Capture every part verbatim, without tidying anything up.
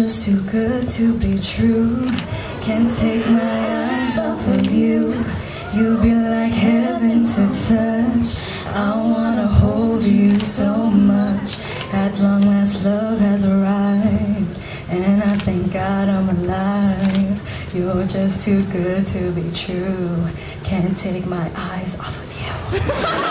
just too good to be true. Can't take my eyes off of you. You be like heaven to touch. I wanna hold you so much. At long last love has arrived, and I thank God I'm alive. You're just too good to be true. Can't take my eyes off of you.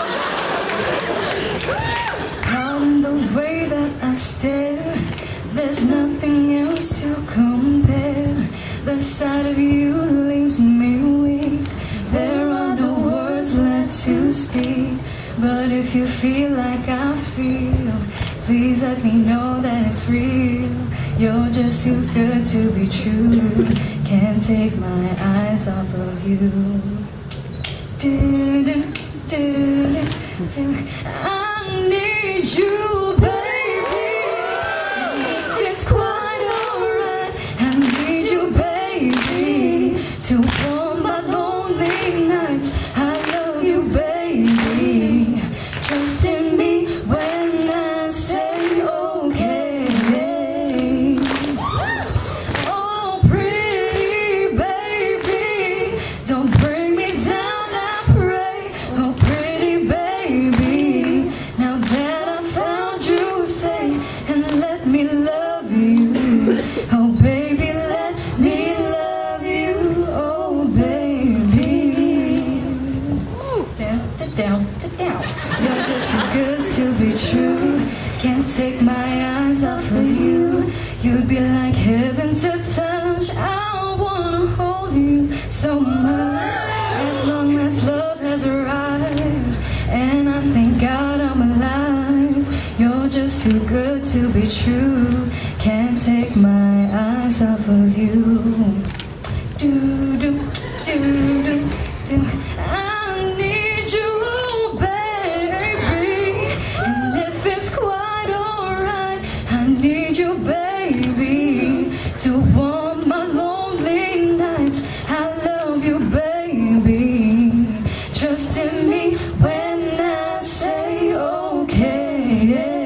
Proud in the way that I stare, there's nothing else to compare. The sight of you leaves me weak. There are no words left to speak. But if you feel like I feel, please let me know that it's real. You're just too good to be true. Can't take my eyes off of you. Do, do, do, do, do. I need you, baby. It's quite alright. I need you, baby, to warm my lonely nights. I love you, baby. Trust in me when I say okay. Oh, pretty baby, don't bring me down, I pray. Oh, pretty baby, now that I found you, stay and let me love you. Oh, baby, let me love you. Oh, baby. Down, down, down, down. You're just too good to be true. Can't take my eyes off of you. You'd be like heaven to touch. I wanna hold you so much. At long last love has arrived, and I thank God I'm alive. You're just too good to be true. Can't take my eyes off of you. Do, do, do, do, do. I need you, baby. And if it's quite alright, I need you, baby, to warm my lonely nights. I love you, baby. Trust in me when I say okay.